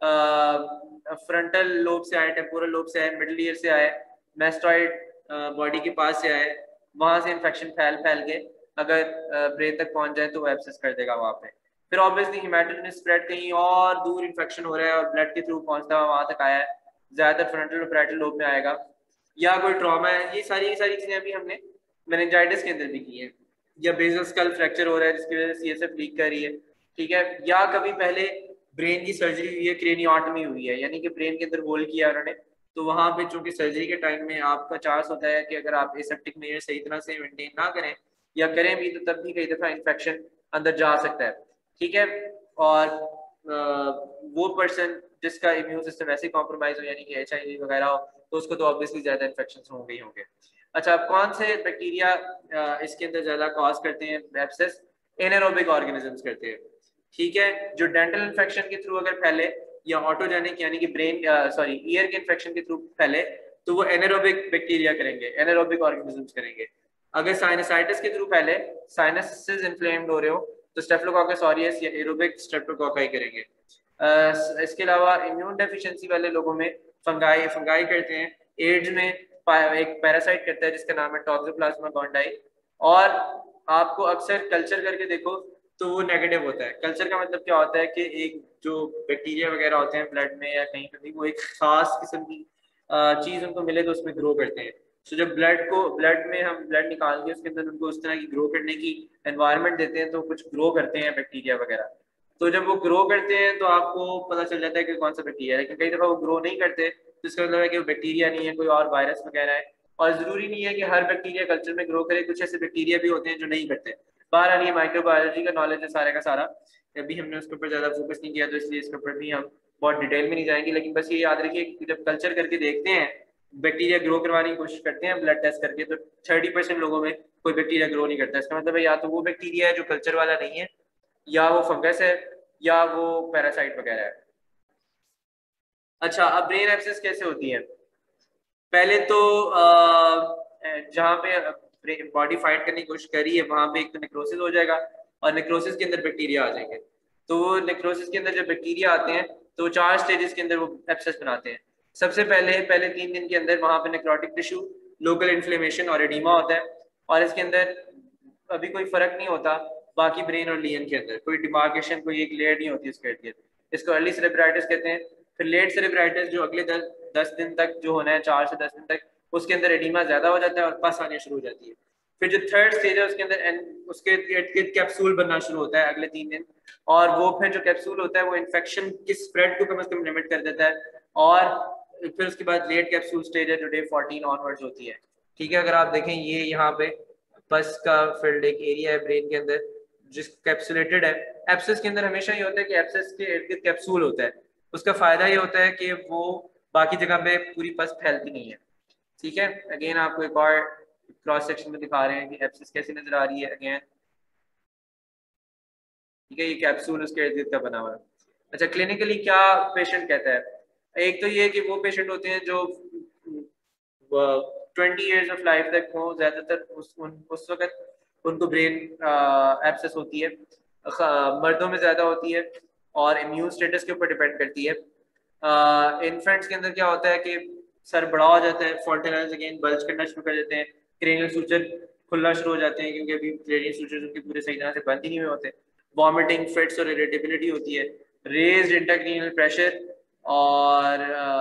फ्रंटल लोब से आए, टेम्पोरल लोब से आए, मिडल ईयर से आए, मेस्टॉइड बॉडी के पास से आए, वहां से इंफेक्शन फैल फैल के अगर ब्रेन तक पहुंच जाए तो वो एब्सेस कर देगा वहां पे। फिर ऑब्वियसली हेमाटोजेनस स्प्रेड, कहीं और दूर इंफेक्शन हो रहा है और ब्लड के थ्रू पहुंचता हुआ वहां तक आया है, ज्यादातर फ्रंटल और पैराइटल लोब में आएगा, या कोई ट्रॉमा है। ये सारी ये सारी चीजें भी हमने मेनिंजाइटिस के अंदर भी की है। या बेसल स्कल फ्रैक्चर हो रहा है जिसकी वजह से सीएसएफ लीक कर रही है। ठीक है, या कभी पहले ब्रेन की सर्जरी हुई है, क्रेनियोटमी हुई है, यानी कि ब्रेन के अंदर होल किया उन्होंने, तो वहां पे चूंकि सर्जरी के टाइम में आपका चांस होता है कि अगर आप एसेप्टिक मेजर सही तरह से मेंटेन ना करें, या करें भी तो तब भी कई दफा इन्फेक्शन अंदर जा सकता है। ठीक है, और आ, वो पर्सन जिसका इम्यून सिस्टम ऐसे कॉम्प्रोमाइज हो, यानी कि एच आई वी वगैरह हो, तो उसको तो ऑब्वियसली ज्यादा इन्फेक्शन होंगे ही होंगे। अच्छा, अब कौन से बैक्टीरिया इसके अंदर ज्यादा कॉज करते हैं एब्सेस? एनारोबिक ऑर्गेनिजम्स करते हैं। ठीक है, जो डेंटल इन्फेक्शन के थ्रू अगर फैले, या ऑटोजेनिक यानी कि ब्रेन सॉरी ईयर के इन्फेक्शन के थ्रू फैले, तो वो एनारोबिक बैक्टीरिया करेंगे, एनारोबिक ऑर्गेनिजम्स करेंगे। अगर साइनसाइटिस के थ्रू फैले, साइनसेस इन्फ्लेम्ड हो रहे हो, तो स्टेफिलोकोकस ऑरियस या एरोबिक स्ट्रेप्टोकोकाई करेंगे। uh, इसके अलावा इम्यून डेफिशिएंसी वाले लोगों में फंगाई फंगाई करते हैं। एड्स में एक पैरासाइट करता है जिसका नाम है टॉक्सोप्लाज्मा गोंडाई, और आपको अक्सर कल्चर करके देखो तो वो नेगेटिव होता है। कल्चर का मतलब क्या होता है कि एक जो बैक्टीरिया वगैरह होते हैं ब्लड में या कहीं पर भी, वो एक खास किस्म की चीज उनको मिले तो उसमें ग्रो करते हैं। तो जब ब्लड को ब्लड में हम ब्लड निकाल के उसके अंदर उनको उस तरह की ग्रो करने की एनवायरनमेंट देते हैं, तो कुछ ग्रो करते हैं बैक्टीरिया वगैरह। तो जब वो ग्रो करते हैं तो आपको पता चल जाता है कि कौन सा बैक्टीरिया है, लेकिन कई दफा वो ग्रो नहीं करते, तो इसका मतलब है कि वो बैक्टीरिया नहीं है, कोई और वायरस वगैरह है। और जरूरी नहीं है कि हर बैक्टीरिया कल्चर में ग्रो करे, कुछ ऐसे बैक्टीरिया भी होते हैं जो नहीं करते। बाहर ये माइक्रोबायोलॉजी का नॉलेज है सारे का सारा, अभी हमने उसके ऊपर ज्यादा फोकस नहीं किया, तो इसलिए इसके ऊपर भी हम बहुत डिटेल में नहीं जाएंगे। लेकिन बस ये याद रखिए कि जब कल्चर करके देखते हैं, बैक्टीरिया ग्रो करवाने की कोशिश करते हैं ब्लड टेस्ट करके, तो थर्टी परसेंट लोगों में कोई बैक्टीरिया ग्रो नहीं करता। इसका मतलब है या तो वो बैक्टीरिया है जो कल्चर वाला नहीं है, या वो फंगस है, या वो पैरासाइट वगैरह है। अच्छा, अब ब्रेन एब्सेस कैसे होती है? पहले तो जहाँ पे बॉडी फाइट करने की कोशिश करी है वहां पे एक तो नेक्रोसिस हो जाएगा, और नेक्रोसिस के अंदर बैक्टीरिया आ जाएंगे। तो वो नेक्रोसिस के अंदर जब बैक्टीरिया आते हैं तो चार स्टेजेस के अंदर वो एब्सेस बनाते हैं। सबसे पहले पहले तीन दिन के अंदर वहां पे नेक्रोटिक टिश्यू, लोकल इन्फ्लेमेशन और एडिमा होता है, और इसके अंदर अभी कोई फर्क नहीं होता बाकी ब्रेन और लियन के अंदर, कोई डिमार्केशन, कोई एक लेयर नहीं होती उसके इर्द गिर्द। इसको अर्ली सेरेब्राइटिस कहते हैं। फिर लेट सेरेब्राइटिस जो अगले दस दस दिन तक जो होना है, चार से दस दिन तक, उसके अंदर एडिमा ज्यादा हो जाता है और पस आने शुरू हो जाती है। फिर जो थर्ड स्टेज है उसके अंदर उसके इर्द गिर्द कैप्सूल बनना शुरू होता है अगले तीन दिन, और वो फिर जो कैप्सूल होता है वो इन्फेक्शन की स्प्रेड को कम से कम लिमिट कर देता है। और फिर उसके बाद लेट कैप्सूल स्टेज है जो डे फोर्टीन ऑनवर्ड्स होती है। ठीक है, अगर आप देखें ये यहाँ पे पस का फील्ड एक एरिया है ब्रेन के अंदर जिस कैप्सुलेटेड है। एब्सेस के अंदर हमेशा ये होता है कि एब्सेस के इर्द गिर्द कैप्सूल होता है। उसका फायदा ये होता है कि वो बाकी जगह पे पूरी पस फैलती नहीं है। ठीक है, अगेन आपको एक और क्रॉस सेक्शन में दिखा रहे हैं कि एब्सेस कैसी नजर आ रही है। अगेन ठीक है, ये कैप्सूल उसके इर्द गिर्द का बना हुआ है। अच्छा, क्लिनिकली क्या पेशेंट कहता है? एक तो ये कि वो पेशेंट होते हैं जो ट्वेंटी ईयर्स ऑफ लाइफ तक हो, ज्यादातर उस उन, उस वक्त उनको ब्रेन एब्सेस होती है। मर्दों में ज्यादा होती है और इम्यून स्टेटस के ऊपर डिपेंड करती है। इन्फेंट्स के अंदर क्या होता है कि सर बड़ा हो जाता है, फॉल्टेनल्स अगेन बल्ज करना शुरू कर देते हैं, क्रेनियल सूचर खुलना शुरू हो जाते हैं क्योंकि अभी क्रेनियल सूचर उनके पूरे सही तरह से बंद ही नहीं हुए होते। वॉमिटिंग, फिट्स और इरिटेबिलिटी होती है, रेज्ड इंट्राक्रेनियल प्रेशर और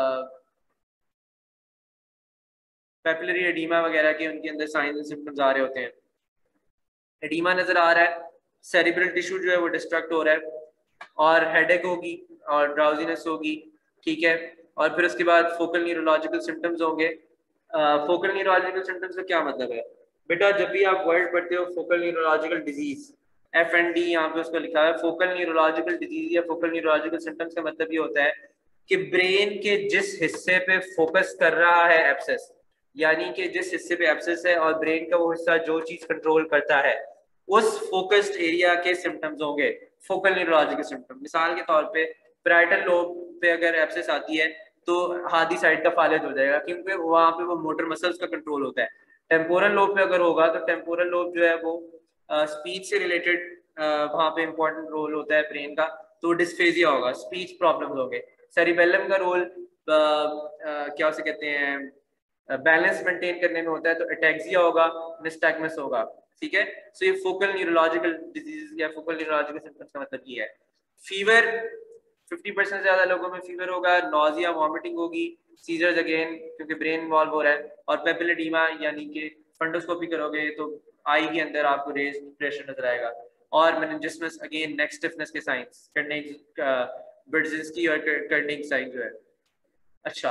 पेपिलरी एडीमा वगैरह के उनके अंदर साइंस एंड सिम्टम्स आ रहे होते हैं। एडीमा नजर आ रहा है, सेरिब्रल टिश्यू जो है वो डिस्ट्रक्ट हो रहा है और हेडेक होगी और ड्राउजीनेस होगी। ठीक है, और फिर उसके बाद फोकल न्यूरोलॉजिकल सिम्टम्स होंगे। फोकल न्यूरोलॉजिकल सिम्टम्स का क्या मतलब है बेटा? जब भी आप वर्ड पढ़ते हो focal neurological disease, F N D यहाँ पे उसको लिखा है। फोकल न्यूरोलॉजिकल डिजीज या फोकल न्यूरोलॉजिकल सिम्टम्स का मतलब ये होता है कि ब्रेन के जिस हिस्से पे फोकस कर रहा है एब्सेस, यानी कि जिस हिस्से पे एब्सेस है और ब्रेन का वो हिस्सा जो चीज कंट्रोल करता है, उस फोकस्ड एरिया के सिम्टम्स होंगे फोकल न्यूरोलॉजिकल सिम्टम। मिसाल के तौर पे पैराइटल लोब पे अगर एब्सेस आती है तो हादी साइड का फालिज हो जाएगा क्योंकि वहां पे वो मोटर मसल्स का कंट्रोल होता है। टेम्पोरल लोब पे अगर होगा तो टेम्पोरल लोब जो है वो स्पीच से रिलेटेड वहां पे इंपॉर्टेंट रोल होता है ब्रेन का, तो डिस्फेजिया होगा, स्पीच प्रॉब्लम्स होंगे। सेरिबेलम का रोल क्या उसे कहते हैं बैलेंस मेंटेन करने में होता है, तो अटैक्सिया होगा, निस्टैग्मस होगा। ठीक है, सो ये फोकल न्यूरोलॉजिकल डिजीज या फोकल न्यूरोलॉजिकल सिम्टम्स का मतलब ये है। फीवर फिफ्टी परसेंट ज्यादा लोगों में फीवर होगा, नॉजिया, वॉमिटिंग होगी, सीजर्स अगेन क्योंकि ब्रेन इन्वॉल्व हो रहा है, और पेपिलोडीमा यानी कि फंडोस्कोपी करोगे तो आई के अंदर आपको रेज प्रेशर नजर आएगा, और मेनिंजिसमस अगेन नेक स्टिफनेस के साइंस, ब्रजेंस्की और कर्निंग साइन जो है। अच्छा,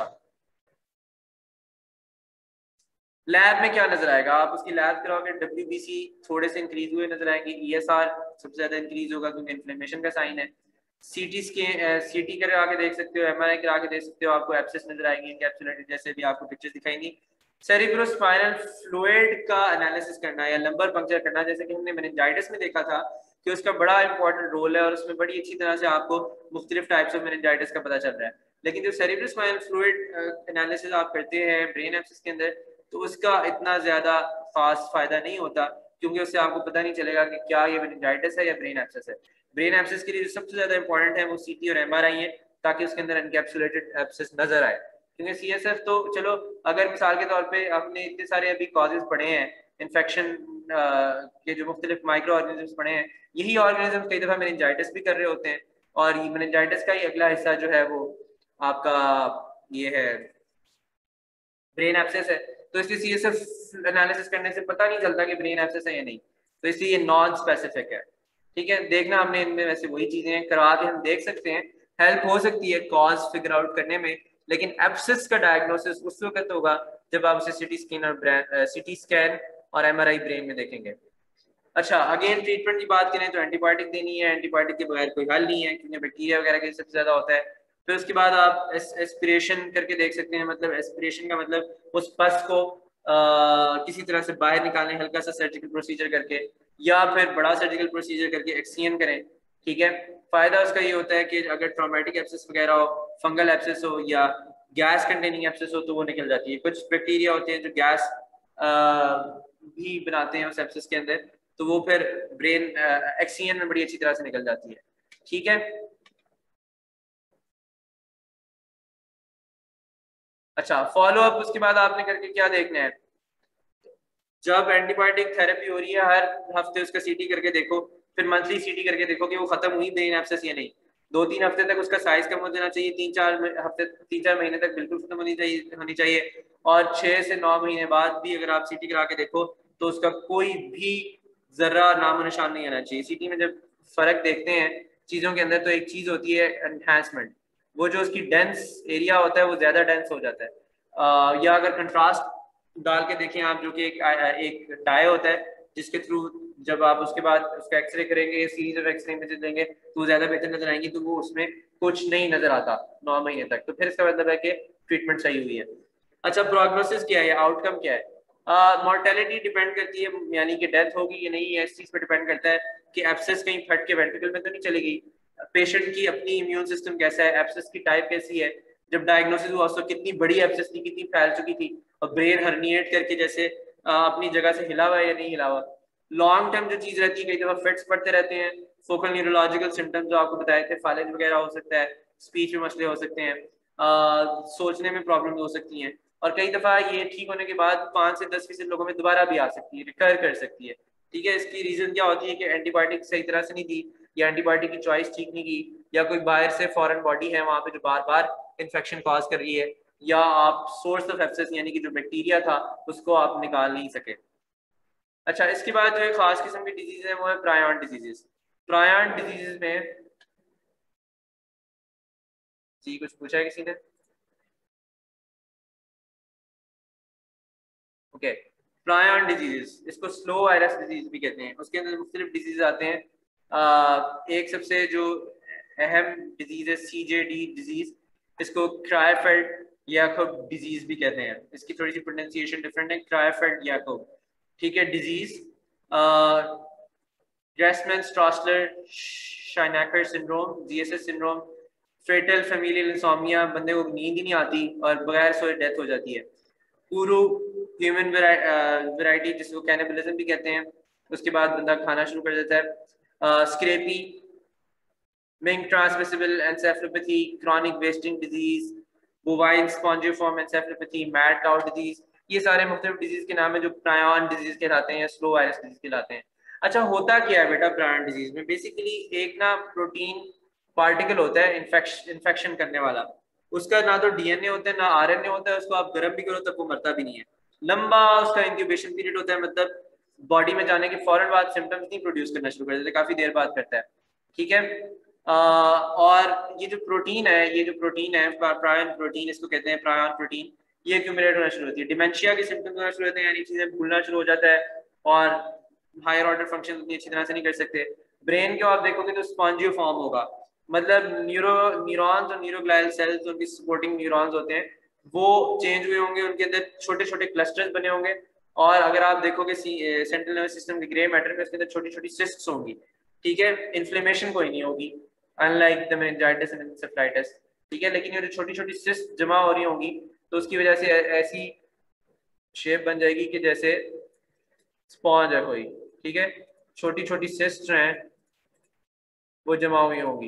लैब में क्या नजर आएगा? आप उसकी लैब कराओगे, डब्ल्यूबीसी थोड़े से इंक्रीज हुए नजर आएंगे, ईएसआर सबसे ज्यादा इंक्रीज होगा क्योंकि इन्फ्लेमेशन का साइन है। सीटी के सीटी करा के देख सकते हो, एमआरआई करा के देख सकते हो, आपको एब्सेस नजर आएंगे एनकैप्सुलेटेड, जैसे भी आपको पिक्चर्स दिखाएंगी। सेरिब्रोस्पाइनल फ्लूइड का एनालिसिस करना या लंबर पंक्चर करना, जैसे कि हमने मेनिंजाइटिस में देखा था कि उसका बड़ा इंपॉर्टेंट रोल है और उसमें बड़ी अच्छी तरह से आपको मुख्तलिफ टाइप्स ऑफ मेनिंजाइटिस का पता चल रहा है। लेकिन जो सेरिब्रोस्पाइनल फ्लूइड एनालिसिस आप करते हैं ब्रेन एब्सेस के अंदर, तो उसका इतना ज्यादा खास फायदा नहीं होता क्योंकि उससे आपको पता नहीं चलेगा कि क्या ये मेनिंजाइटिस है या ब्रेन एब्सेस है। ब्रेन एब्सेस के लिए जो सबसे ज्यादा इंपॉर्टेंट है वो सीटी और एमआरआई है, ताकि उसके अंदर एनकैप्सुलेटेड एब्सेस नजर आए। क्योंकि सीएसएफ तो चलो, अगर मिसाल के तौर पे आपने इतने सारे अभी कॉजेज पढ़े हैं इन्फेक्शन के, जो मुख्तलिफ माइक्रो ऑर्गेनिजम्स पढ़े हैं, यही ऑर्गेनिज्म कई दफा मेनिंजाइटिस भी कर रहे होते हैं, और मेनिंजाइटिस का ही अगला हिस्सा जो है वो आपका ये है ब्रेन एब्सेस है। तो इसलिए सीएसएफ एनालिसिस करने से पता नहीं चलता कि ब्रेन एब्सेस है या नहीं, तो इसलिए ये नॉन स्पेसिफिक है। ठीक है, देखना हमने इनमें वैसे वही चीजें करवा के हम देख सकते हैं, हेल्प हो सकती है कॉज फिगर आउट करने में, लेकिन एब्सेस का डायग्नोसिस उस वक्त होगा जब आप उसे सिटी स्कैन और सिटी स्कैन और एमआरआई ब्रेन में देखेंगे। अच्छा, अगेन ट्रीटमेंट की बात करें तो एंटीबायोटिक देनी है, एंटीबायोटिक के बगैर कोई हल नहीं है क्योंकि बैक्टीरिया वगैरह के सबसे ज्यादा होता है। फिर उसके बाद आप एस, एस्पिरेशन करके देख सकते हैं, मतलब एस्पिरेशन का मतलब उस पस को आ, किसी तरह से बाहर निकालने, हल्का सा सर्जिकल प्रोसीजर करके या फिर बड़ा सर्जिकल प्रोसीजर करके एक्ससीएन करें। ठीक है, फायदा उसका ये होता है कि अगर ट्रॉमेटिक एब्सेस वगैरह हो, फंगल एब्सेस हो या गैस कंटेनिंग एब्सेस हो तो वो निकल जाती है। कुछ बैक्टीरिया होते हैं जो गैस भी बनाते हैं उस एब्सेस के अंदर, तो वो फिर ब्रेन एक्ससीएन में बड़ी अच्छी तरह से निकल जाती है। ठीक है, अच्छा फॉलो अप उसके बाद आपने करके क्या देखना है? जब एंटीबायोटिक थेरेपी हो रही है हर हफ्ते उसका सीटी करके देखो, फिर मंथली सीटी करके देखो कि वो खत्म हुई ब्रेन एब्सेस या नहीं। दो तीन हफ्ते तक उसका साइज कम हो जाना चाहिए, तीन चार हफ्ते तीन चार महीने तक बिल्कुल खत्म होनी चाहिए होनी चाहिए और छह से नौ महीने बाद भी अगर आप सीटी करा के देखो तो उसका कोई भी जरा नामो निशान नहीं आना चाहिए। सीटी में जब फर्क देखते हैं चीजों के अंदर तो एक चीज होती है एनहांसमेंट, वो जो उसकी डेंस एरिया होता है वो ज्यादा डेंस हो जाता है, आ, या अगर कंट्रास्ट डाल के देखें आप, जो कि एक एक डाई होता है जिसके थ्रू जब आप उसके बाद उसका एक्सरे करेंगे, सीरीज ऑफ एक्सरे इमेजेस देंगे तो वो ज्यादा बेहतर नजर आएंगी, तो वो उसमें कुछ नहीं नजर आता नौ महीने तक, तो फिर इसका मतलब है कि ट्रीटमेंट सही हुई है। अच्छा, प्रोग्नोसिस क्या है, आउटकम क्या है? मॉर्टेलिटी डिपेंड करती है, यानी कि डेथ होगी या नहीं, इस चीज पर डिपेंड करता है कि एब्सेस कहीं फट के वेंट्रिकल में तो नहीं चली गई, पेशेंट की अपनी इम्यून सिस्टम कैसा है, एब्सेस की टाइप कैसी है, जब डायग्नोसिस हुआ उसको कितनी बड़ी एब्सेस थी, कितनी फैल चुकी थी, और ब्रेन हर्निएट करके जैसे आ, अपनी जगह से हिला हुआ है या नहीं हिला हुआ। लॉन्ग टर्म जो चीज रहती है, कई दफा फिट्स पड़ते रहते हैं, फोकल न्यूरोलॉजिकल सिम्टम्स जो आपको बताए थे, फालिज वगैरह हो सकता है, स्पीच में मसले हो सकते हैं, आ, सोचने में प्रॉब्लम हो सकती हैं, और कई दफा ये ठीक होने के बाद पांच से दस फीसद लोगों में दोबारा भी आ सकती है, रिकर कर सकती है। ठीक है, इसकी रीजन क्या होती है कि एंटीबायोटिक सही तरह से नहीं दी, या एंटीबायोटिक की चॉइस ठीक नहीं की, या कोई बाहर से फॉरेन बॉडी है वहां पे जो बार बार इन्फेक्शन कॉज कर रही है, या आप सोर्स ऑफ एब्सेस यानी कि जो बैक्टीरिया था उसको आप निकाल नहीं सके। अच्छा, इसके बाद जो एक खास किस्म की डिजीज है वो है प्रायन डिजीजेस। प्रायन डिजीजेस में जी कुछ पूछा है किसी ने? ओके, प्रायन डिजीजेस, इसको स्लो वायरस डिजीज भी कहते हैं, उसके अंदर मुख्तलिफ डिजीज आते हैं। आ, एक सबसे जो अहम डिजीज है सी जे डी डिजीज, इसको क्रायफेल्ड याकोब डिजीज भी कहते हैं, इसकी थोड़ी सी प्रोनाउंसिएशन डिफरेंट है, क्रायफेल्ड याकोब। ठीक है, disease Gerstmann Straussler Scheinker syndrome, G S S syndrome, fatal familial insomnia, बंदे को नींद ही नहीं आती और बगैर सोए डेथ हो जाती है। पूरू ह्यूमन वैरायटी जिसको कैनिबलिज्म भी कहते हैं, उसके बाद बंदा खाना शुरू कर देता है। Scrapie, mink transmissible encephalopathy, chronic wasting disease, bovine spongiform encephalopathy, mad cow disease, ये सारे मुख्तलिफ डिजीज के नाम है जो प्रायन डिजीज कहलाते हैं या स्लो वायरस डिजीज कहलाते हैं। अच्छा, होता क्या है बेटा प्रायन डिजीज में? बेसिकली एक ना प्रोटीन पार्टिकल होता है इन्फेक्शन इन्फेक्शन करने वाला, उसका ना तो डीएनए होता है ना आरएनए होता है, उसको आप गर्म भी करो तब वो मरता भी नहीं है, लंबा उसका इंक्यूबेशन पीरियड होता है, मतलब बॉडी में जाने के फौरन बाद सिम्टम्स नहीं प्रोड्यूस करना शुरू कर देते, काफी देर बाद करता है। ठीक है, आ, और ये जो प्रोटीन है, ये जो प्रोटीन है प्रायन प्रोटीन, इसको कहते हैं प्रायन प्रोटीन, ये एक्यूमुलेट होना शुरू होती है, डिमेंशिया के सिम्टम्स होना शुरू होते हैं, यानी चीजें भूलना शुरू हो जाता है, और हायर ऑर्डर फंक्शन उतनी अच्छी तरह से नहीं कर सकते। ब्रेन को आप देखोगे तो स्पॉन्जियो फॉर्म होगा, मतलब न्यूरो न्यूरॉन्स और न्यूरोग्लाइल सेल्स उनकी सपोर्टिंग न्यूरॉन्स होते हैं, वो चेंज हुए होंगे, उनके अंदर छोटे छोटे क्लस्टर्स बने होंगे, और अगर आप देखोगे सेंट्रल नर्वस सिस्टम के ग्रे मैटर में उसके अंदर छोटी छोटी सिस्ट्स होंगी। ठीक है, इन्फ्लेमेशन कोई नहीं होगी, unlike the meningitis and encephalitis. ठीक है, लेकिन ये जो छोटी छोटी सिस्ट जमा हो रही होंगी तो उसकी वजह से ऐसी शेप बन जाएगी कि जैसे स्पॉन्ज है कोई। ठीक है, छोटी छोटी सिस्ट हैं वो जमा हुई होंगी,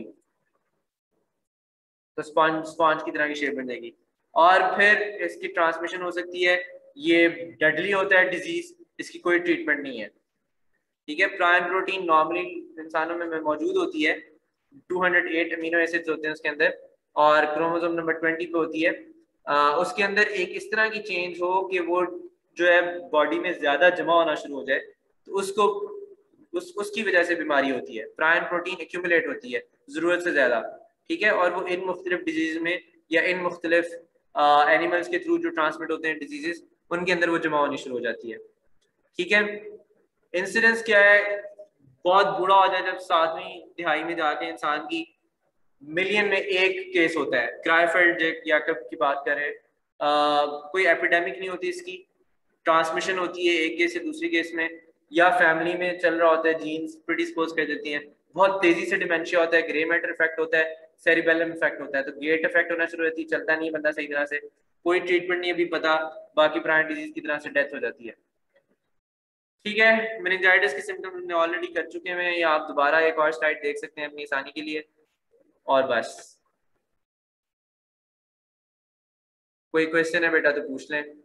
तो स्पॉन्ज स्पॉन्ज की तरह की शेप बन जाएगी, और फिर इसकी ट्रांसमिशन हो सकती है, ये डेडली होता है डिजीज, इसकी कोई ट्रीटमेंट नहीं है। ठीक है, प्रायन प्रोटीन नॉर्मली इंसानों में मौजूद होती है, दो सौ आठ अमीनो एसिड्स होते हैं उसके अंदर, और क्रोमोसोम नंबर बीस पे होती है। आ, उसके अंदर एक इस तरह की चेंज हो कि वो जो है बॉडी में ज्यादा जमा होना शुरू हो जाए, तो उसको उस उसकी वजह से बीमारी होती है, प्रायन प्रोटीन एक्यूमुलेट होती है जरूरत से ज्यादा। ठीक है, और वो इन मुख्तलिफ डिजीज में या इन मुख्तलिफ एनिमल्स के थ्रू जो ट्रांसमिट होते हैं डिजीजेस, उनके अंदर वो जमा होनी शुरू हो जाती है। ठीक है, इंसिडेंस क्या है? बहुत बुरा हो जाए जब सातवीं तिहाई में जाके इंसान की मिलियन में एक केस होता है, क्रायफेल्ड याकब की बात करें, आ, कोई एपिडेमिक नहीं होती इसकी, ट्रांसमिशन होती है एक केस से दूसरी केस में, या फैमिली में चल रहा होता है, जीन्स प्रिडिस्पोज कर देती हैं, बहुत तेजी से डिमेंशिया होता है, ग्रे मैटर इफेक्ट होता है, सेरिबेलम इफेक्ट होता है, तो गेट इफेक्ट होना शुरू होती है, चलता नहीं बंदा सही तरह से, कोई ट्रीटमेंट नहीं अभी पता, बाकी प्रायन डिजीज की तरह से डेथ हो जाती है। ठीक है, मेनिंजाइटिस के सिम्टम्स हमने ऑलरेडी कर चुके हैं, या आप दोबारा एक और स्लाइड देख सकते हैं अपनी आसानी के लिए, और बस। कोई क्वेश्चन है बेटा तो पूछ लें।